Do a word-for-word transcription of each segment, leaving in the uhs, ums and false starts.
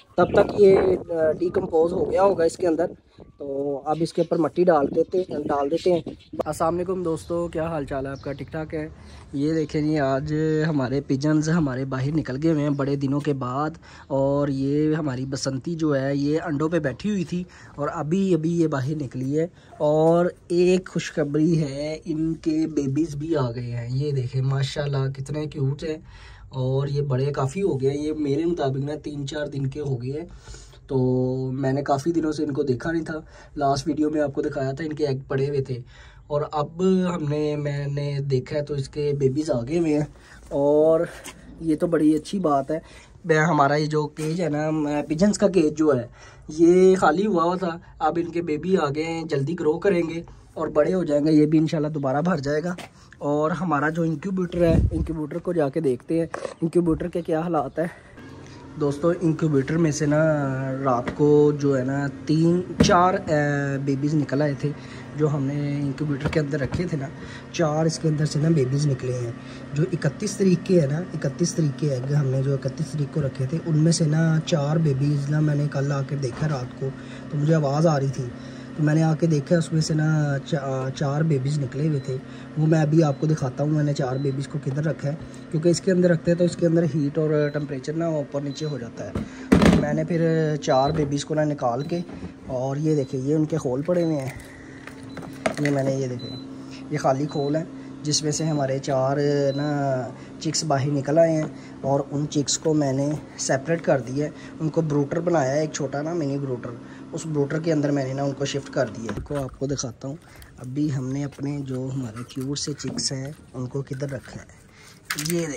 तब तक ये डिकम्पोज हो गया होगा इसके अंदर। तो अब इसके ऊपर मिट्टी डाल देते हैं डाल देते हैं अस्सलाम वालेकुम दोस्तों, क्या हाल चाल है आपका? ठीक ठाक है। ये देखें जी, आज हमारे पिजन्स हमारे बाहर निकल गए हुए हैं बड़े दिनों के बाद। और ये हमारी बसंती जो है ये अंडों पे बैठी हुई थी और अभी अभी ये बाहर निकली है। और एक खुशखबरी है, इनके बेबीज़ भी आ गए हैं। ये देखें माशाल्लाह कितने क्यूट हैं और ये बड़े काफ़ी हो गए हैं। ये मेरे मुताबिक ना तीन चार दिन के हो गए हैं। तो मैंने काफ़ी दिनों से इनको देखा नहीं था। लास्ट वीडियो में आपको दिखाया था इनके एग पड़े हुए थे और अब हमने मैंने देखा है तो इसके बेबीज़ आ गए हुए हैं। और ये तो बड़ी अच्छी बात है। मैं हमारा ये जो केज है ना, पिजन्स का केज जो है ये खाली हुआ हुआ था। अब इनके बेबी आ गए हैं, जल्दी ग्रो करेंगे और बड़े हो जाएंगे। ये भी इंशाल्लाह दोबारा भर जाएगा। और हमारा जो इंक्यूबेटर है, इंक्यूबेटर को जाके देखते हैं इंक्यूबेटर के क्या हालात है। दोस्तों इंक्यूबेटर में से ना रात को जो है ना तीन चार बेबीज़ निकल आए थे जो हमने इंक्यूबेटर के अंदर रखे थे ना। चार इसके अंदर से ना बेबीज़ निकले हैं जो इकतीस तारीख के है ना। इकतीस तारीख के एग हमने जो इकतीस तारीख को रखे थे उनमें से ना चार बेबीज़ ना मैंने कल आकर देखा रात को, तो मुझे आवाज़ आ रही थी तो मैंने आके देखा उसमें से ना चा, चार बेबीज़ निकले हुए थे। वो मैं अभी आपको दिखाता हूँ मैंने चार बेबीज़ को किधर रखा है, क्योंकि इसके अंदर रखते हैं तो इसके अंदर हीट और टेम्परेचर ना ऊपर नीचे हो जाता है। तो मैंने फिर चार बेबीज़ को ना निकाल के, और ये देखें ये उनके खोल पड़े हुए हैं। ये मैंने ये देखें ये खाली खोल है जिसमें से हमारे चार ना चिक्स बाहर निकल आए हैं और उन चिक्स को मैंने सेपरेट कर दिया है। उनको ब्रूटर बनाया है, एक छोटा ना मिनी ब्रूटर। उस ब्रूटर के अंदर मैंने ना उनको शिफ्ट कर दिया है। को आपको दिखाता हूँ अभी हमने अपने जो हमारे क्यूट से चिक्स हैं उनको किधर रखा है। ये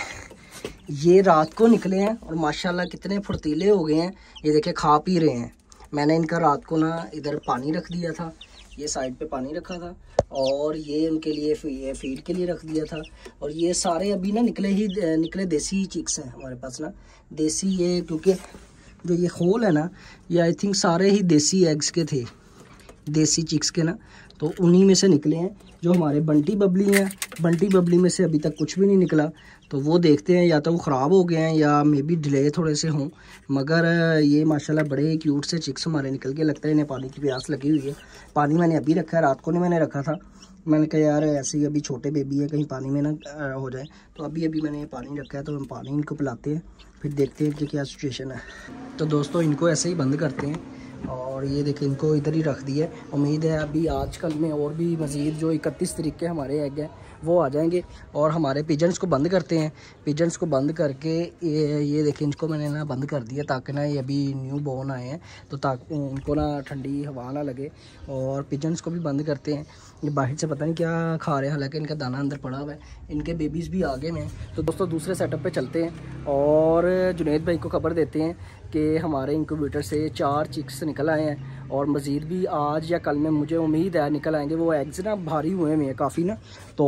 देखें ये रात को निकले हैं और माशाल्लाह कितने फुर्तीले हो गए हैं। ये देखें खा पी रहे हैं। मैंने इनका रात को ना इधर पानी रख दिया था, ये साइड पे पानी रखा था और ये उनके लिए ये फीड के लिए रख दिया था। और ये सारे अभी ना निकले ही निकले देसी चिक्स हैं हमारे पास ना, देसी। ये क्योंकि जो ये खोल है ना ये आई थिंक सारे ही देसी एग्स के थे, देसी चिक्स के ना। तो उन्हीं में से निकले हैं जो हमारे बंटी बबली हैं। बंटी बबली में से अभी तक कुछ भी नहीं निकला, तो वो देखते हैं या तो वो ख़राब हो गए हैं या मे बी डिले थोड़े से हों। मगर ये माशाल्लाह बड़े क्यूट से चिक्स हमारे निकल के, लगता है इन्हें पानी की प्यास लगी हुई है। पानी मैंने अभी रखा है, रात को नहीं मैंने रखा था। मैंने कहा यार ऐसे ही अभी छोटे बेबी है कहीं पानी में ना हो जाए, तो अभी अभी मैंने पानी रखा है तो हम पानी इनको पिलाते हैं, फिर देखते हैं कि क्या सिचुएशन है। तो दोस्तों इनको ऐसे ही बंद करते हैं और ये देखें इनको इधर ही रख दिया है। उम्मीद है अभी आजकल में और भी मज़ीद जो इकतीस तारीख के हमारे एग हैं वो आ जाएंगे। और हमारे पिजन्स को बंद करते हैं। पिजन्स को बंद करके ये ये देखें इनको मैंने ना बंद कर दिया ताकि ना ये अभी न्यू बोर्न आए हैं तो ताकि इनको ना ठंडी हवा ना लगे। और पिजन्स को भी बंद करते हैं। ये बाहर से पता नहीं क्या खा रहे हैं, हालांकि इनका दाना अंदर पड़ा हुआ है। इनके बेबीज़ भी आगे में। तो दोस्तों दूसरे सेटअप पे चलते हैं और जुनैद भाई को खबर देते हैं कि हमारे इंक्यूबेटर से चार चिक्स निकल आए हैं और मज़ीद भी आज या कल में मुझे उम्मीद है निकल आएंगे। वो एग्स ना भारी हुए हुए हैं काफ़ी ना, तो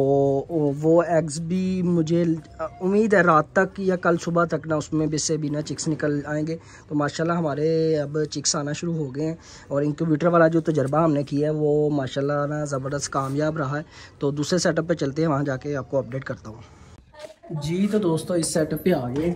वो एग्स भी मुझे उम्मीद है रात तक या कल सुबह तक ना उसमें भी से भी ना चिक्स निकल आएंगे। तो माशाल्लाह हमारे अब चिक्स आना शुरू हो गए हैं और इंक्यूबेटर वाला जो तजर्बा हमने किया है वो माशाल्लाह ना ज़बरदस्त कामयाब रहा है। तो दूसरे सेटअप पे चलते हैं, वहाँ जाके आपको अपडेट करता हूँ जी। तो दोस्तों इस सेटअप पे आ गए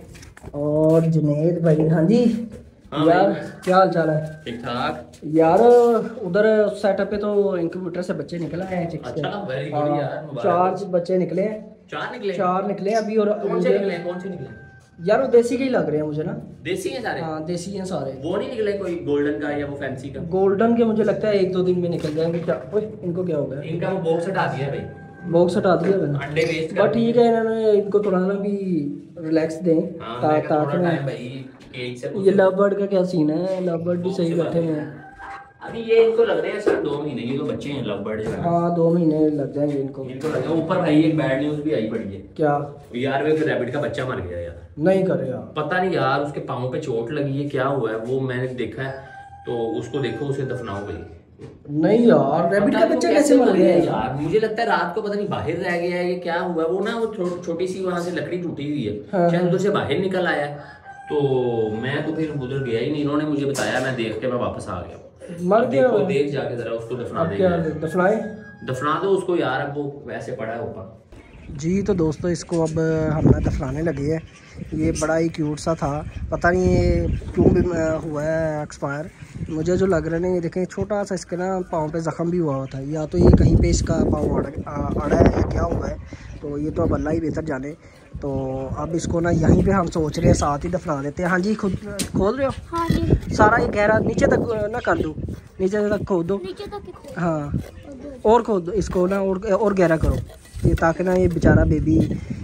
और जुनैद भाई, हाँ जी हाँ यार क्या हाल चाल है? ठीक ठाक यार उधर सेटअप पे तो इंक्यूबेटर से बच्चे निकल आए हैं चिक्स के। अच्छा वेरी गुड यार, चार बच्चे निकले हैं। चार निकले चार निकले अभी। और कौन से निकले कौन से निकले यार वो देसी के ही लग रहे हैं मुझे ना। देसी हैं सारे? हाँ देसी हैं सारे। वो नहीं निकले कोई गोल्डन का या वो फैंसी का? गोल्डन के मुझे लगता है एक दो दिन में निकल जाएंगे। क्या ओए इनको क्या हो गया? इनका वो बॉक्स हटा दिया भाई, बॉक्स हटा दिया मैंने। अंडे वेस्ट बट ठीक है इन्होंने इनको थोड़ा ना भी रिलैक्स दें ताकि ये लव बर्ड का क्या सीन है? लव बर्ड भी सही बैठे हुए हैं अभी। ये इनको लग रहे हैं सर दो महीने, ये तो बच्चे हैं लव बर्ड। हाँ दो महीने लग जाएंगे इनको। इनको लगा ऊपर भाई एक बैड न्यूज भी आई पड़ी है। क्या यार वो रैबिट का बच्चा मर गया यार। नहीं करे यार, पता नहीं यार उसके पाँव पे चोट लगी है, क्या हुआ है वो मैंने देखा है। तो उसको देखो उसे दफनाओ भाई। नहीं यार रैबिट का बच्चा कैसे मर गया यार? मुझे लगता है रात को पता नहीं बाहर रह गया है, ये क्या हुआ। वो ना वो छो, छोटी सी वहां से लकड़ी टूटी हुई है, हाँ, शायद उधर से बाहर निकल आया। तो मैं तो फिर उधर गया ही नहीं, इन्होंने मुझे बताया, मैं देख के मैं वापस आ गया। मर गया देखो देख जाके जरा उसको दफना दे। दफनाए दफना दो उसको यार, अब वो वैसे पड़ा है ऊपर। जी तो दोस्तों इसको अब हम दफनाने लगे हैं। ये बड़ा ही क्यूट सा था, पता नहीं ये क्यों भी हुआ है एक्सपायर। मुझे जो लग रहा है, ये देखें छोटा सा इसके ना पाँव पे ज़ख़म भी हुआ हुआ था, या तो ये कहीं पे इसका पाँव अड़ अड़ा है या क्या हुआ है, तो ये तो अब अल्लाह ही बेहतर जाने। तो अब इसको ना यहीं पे हम सोच रहे हैं साथ ही दफना देते हैं। हाँ जी, खुद खोल रहे हो? हाँ जी। सारा ये गहरा नीचे तक ना कर दो, नीचे तक खोद दो, नीचे तक। हाँ और खोद दो इसको ना, और और गहरा करो ये, ताकि ना ये बेचारा बेबी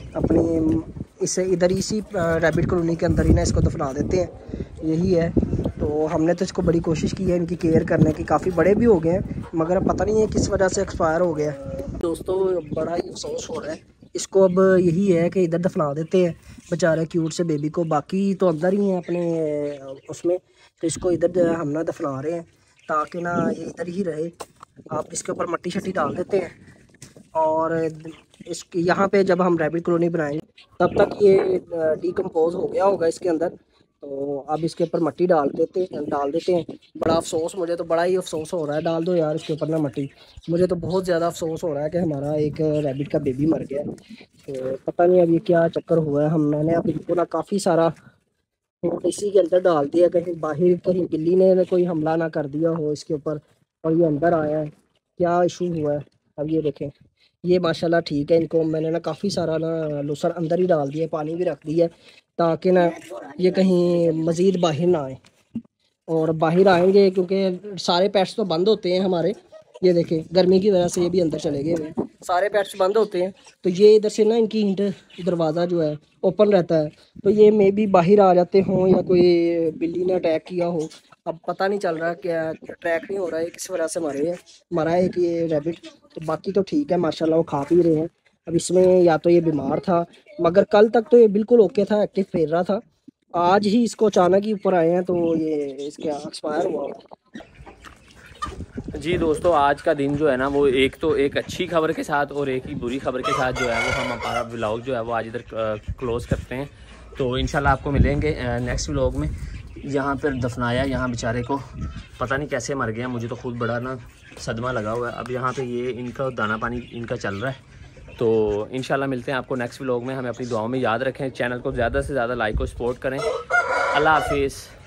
अपनी इसे इधर इसी रैबिट कॉलोनी के अंदर ही ना इसको दफना देते हैं, यही है। तो हमने तो इसको बड़ी कोशिश की है इनकी केयर करने की, काफ़ी बड़े भी हो गए हैं, मगर पता नहीं है किस वजह से एक्सपायर हो गया। दोस्तों बड़ा ही अफसोस हो रहा है, इसको अब यही है कि इधर दफना देते हैं बेचारे क्यूट से बेबी को। बाकी तो अंदर ही हैं अपने उसमें, तो इसको इधर हम ना दफना रहे हैं ताकि ना ये इधर ही रहे। आप इसके ऊपर मट्टी शट्टी डाल देते हैं, और इस यहाँ पे जब हम रैबिट कॉलोनी बनाएंगे तब तक ये डीकम्पोज हो गया होगा इसके अंदर। तो अब इसके ऊपर मट्टी डाल देते हैं डाल देते हैं बड़ा अफसोस, मुझे तो बड़ा ही अफसोस हो रहा है। डाल दो यार इसके ऊपर ना मट्टी, मुझे तो बहुत ज़्यादा अफसोस हो रहा है कि हमारा एक रैबिट का बेबी मर गया। तो पता नहीं अब ये क्या चक्कर हुआ है। हम मैंने अब इनको ना काफ़ी सारा इसी के अंदर डाल दिया, कहीं बाहर कहीं बिल्ली ने कोई हमला ना कर दिया हो इसके ऊपर और ये अंदर आया है, क्या इशू हुआ है। अब ये देखें, ये माशाल्लाह ठीक है। इनको मैंने ना काफ़ी सारा ना लूसर अंदर ही डाल दिया, पानी भी रख दिया ताकि ना ये कहीं मज़ीद बाहर ना आए। और बाहर आएंगे क्योंकि सारे पेट्स तो बंद होते हैं हमारे, ये देखें गर्मी की वजह से ये भी अंदर चले गए हुए, सारे पेट्स बंद होते हैं। तो ये इधर से ना इनकी इंट दरवाज़ा जो है ओपन रहता है, तो ये मे भी बाहर आ जाते हों या कोई बिल्ली ने अटैक किया हो। अब पता नहीं चल रहा, क्या अटैक नहीं हो रहा है, किस वजह से मरे हैं मरा है कि ये रैबिट। तो बाकी तो ठीक है माशाल्लाह, वो खा पी रहे हैं। अब इसमें या तो ये बीमार था, मगर कल तक तो ये बिल्कुल ओके था, एक्टिव फेर रहा था। आज ही इसको अचानक ही ऊपर आए हैं तो ये इसके एक्सपायर हुआ। जी दोस्तों, आज का दिन जो है ना, वो एक तो एक अच्छी खबर के साथ और एक ही बुरी खबर के साथ जो है वो हम हमारा व्लॉग जो है वो आज इधर क्लोज़ करते हैं। तो इंशाल्लाह आपको मिलेंगे नेक्स्ट व्लॉग में। यहाँ पर दफनाया, यहाँ बेचारे को पता नहीं कैसे मर गया, मुझे तो खुद बड़ा ना सदमा लगा हुआ है। अब यहाँ पे ये इनका दाना पानी इनका चल रहा है। तो इंशाल्लाह मिलते हैं आपको नेक्स्ट व्लॉग में। हमें अपनी दुआओं में याद रखें, चैनल को ज़्यादा से ज़्यादा लाइक और सपोर्ट करें। अल्लाह हाफिज़।